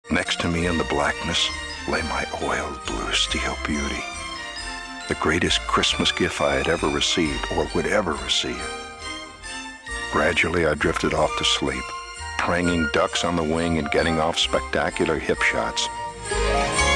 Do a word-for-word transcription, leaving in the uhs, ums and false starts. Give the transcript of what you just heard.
Next to me in the blackness lay my oiled blue steel beauty, the greatest Christmas gift I had ever received or would ever receive. Gradually, I drifted off to sleep, pranging ducks on the wing and getting off spectacular hip shots.